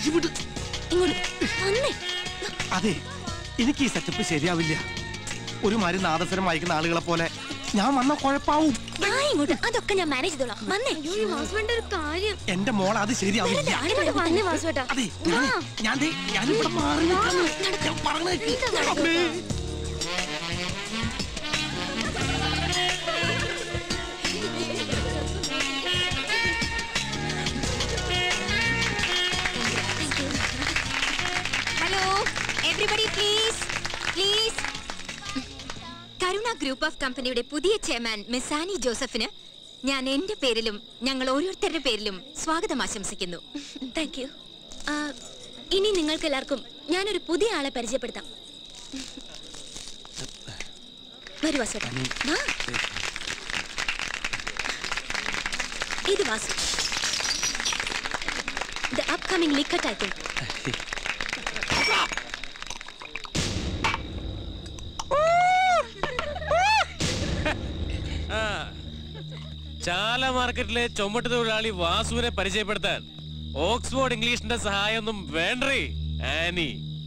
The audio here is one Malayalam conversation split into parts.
അതെ, എനിക്ക് ഈ സെറ്റപ്പ് ശരിയാവില്ല. ഒരുമാതിരി നാദസ്വരം വായിക്കുന്ന ആളുകളെ പോലെ ഞാൻ വന്ന കുഴപ്പാവും. അതൊക്കെ ഞാൻ മാനേജ് ചെയ്തോളാം. എന്റെ മോൾ അത് ശരിയാവില്ല. അതെ, ഞാനിവിടെ മാറി നിൽക്കുന്നു. ഞാൻ പറഞ്ഞു everybody please Karuna group of കമ്പനിയുടെ പുതിയ ചെയർമാൻ മിസ് ആനി ജോസഫിന് ഞാൻ എന്റെ പേരിലും ഞങ്ങൾ ഓരോരുത്തരുടെ പേരിലും സ്വാഗതം ആശംസിക്കുന്നു. Thank you. ഇനി നിങ്ങൾക്ക് എല്ലാവർക്കും ഞാനൊരു പുതിയ ആളെ പരിചയപ്പെടുത്താം. വരൂ വാസു. ഇത് Vasu, the upcoming liquor tycoon. ചാല മാർക്കറ്റിലെ ചുമട്ട് തൊഴിലാളി വാസുവിനെ പരിചയപ്പെടുത്താൻ ഓക്സ്ഫോർഡ് ഇംഗ്ലീഷിന്റെ സഹായമൊന്നും വേണ്ടേ ആനി?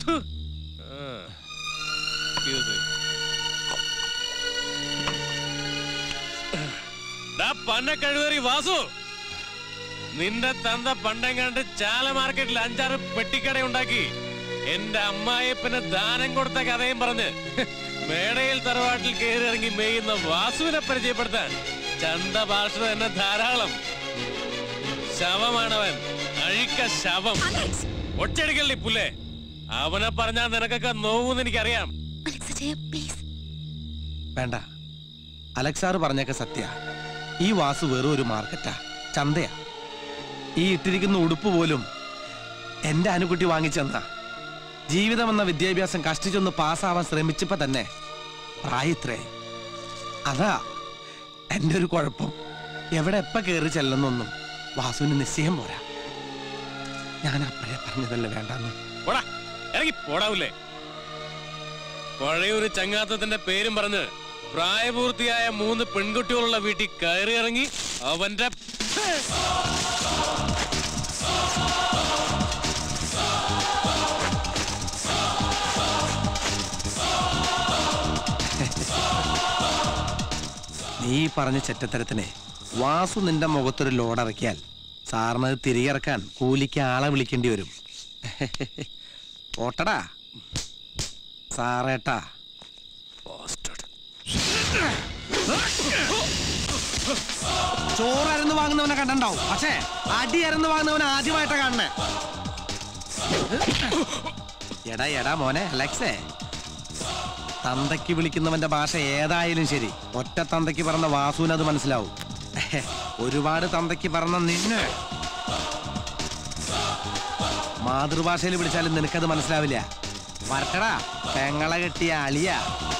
പന്ന കഴിവേറി വാസു, നിന്റെ തന്ത പണ്ടെങ്ങാണ്ട് ചാല മാർക്കറ്റിൽ 5-6 പെട്ടിക്കട ഉണ്ടാക്കി എന്റെ അമ്മായിപ്പന് ദാനം കൊടുത്ത കഥയും പറഞ്ഞ് മേടയിൽ തറവാട്ടിൽ കയറി ഇറങ്ങി മേയുന്ന വാസുവിനെ പരിചയപ്പെടുത്താൻ ചന്ത ഭാഷ തന്നെ ധാരാളം. ശവമാണവൻ, അഴിക്ക ശവം. ഒറ്റടിക്കല്ലേ പുല്ലേ, അവനെ പറഞ്ഞാൽ നിനക്കൊക്കെ നോവൂന്ന് എനിക്കറിയാം. വേണ്ട, അലക്സാറ് പറഞ്ഞൊക്കെ സത്യ. ഈ വാസു വെറും ഒരു മാർക്കറ്റാ, ചന്തയാ. ഈ ഇട്ടിരിക്കുന്ന ഉടുപ്പ് പോലും എന്റെ അനുകുട്ടി വാങ്ങിച്ചെന്ന. ജീവിതം എന്ന വിദ്യാഭ്യാസം കഷ്ടിച്ചൊന്ന് പാസ്സാവാൻ ശ്രമിച്ചപ്പോ തന്നെ പ്രായത്രേ. അതാ എന്റെ ഒരു കുഴപ്പം. എവിടെ എപ്പ കയറി ചെല്ലുന്നൊന്നും വാസുവിന് നിശ്ചയം പോരാ. ഞാൻ അപ്പഴേ പറഞ്ഞതല്ലേ വേണ്ടെന്ന്. പോടാവൂലേ, പഴയൊരു ചങ്ങാത്തത്തിന്റെ പേരും പറഞ്ഞ് പ്രായപൂർത്തിയായ 3 പെൺകുട്ടികളുള്ള വീട്ടിൽ കയറി ഇറങ്ങി അവന്റെ നീ പറഞ്ഞ ചെറ്റത്തരത്തിനെ വാസു നിന്റെ മുഖത്തൊരു ലോഡിറക്കിയാൽ സാറിന് തിരികെ ഇറക്കാൻ കൂലിക്ക് ആളെ വിളിക്കേണ്ടി വരും. ഓട്ടടാ സാറേട്ടാ. ചോറരന്ന് വാങ്ങുന്നവനെ കണ്ടുണ്ടാവും, പക്ഷേ അടി അരന്ന് വാങ്ങുന്നവനെ ആദ്യമായിട്ടാ കാണണേ. എടാ മോനെ അലക്സേ, തന്തയ്ക്ക് വിളിക്കുന്നവന്റെ ഭാഷ ഏതായാലും ശരി, ഒറ്റ തന്തയ്ക്ക് പറഞ്ഞ വാസുവിന് അത് മനസ്സിലാവും. ഒരുപാട് തന്തയ്ക്ക് പറഞ്ഞ നിന്നെ മാതൃഭാഷയിൽ വിളിച്ചാലും നിനക്കത് മനസ്സിലാവില്ല. വരട്ടടാ പെങ്ങളെ കെട്ടിയ അളിയ.